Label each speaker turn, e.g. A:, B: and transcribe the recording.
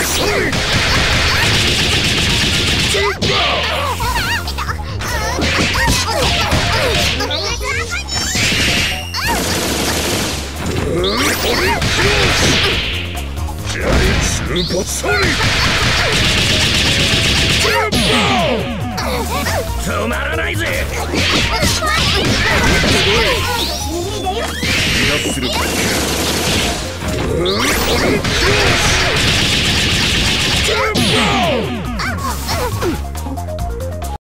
A: それ。スーパーソニック。止まらないぜ。気がする。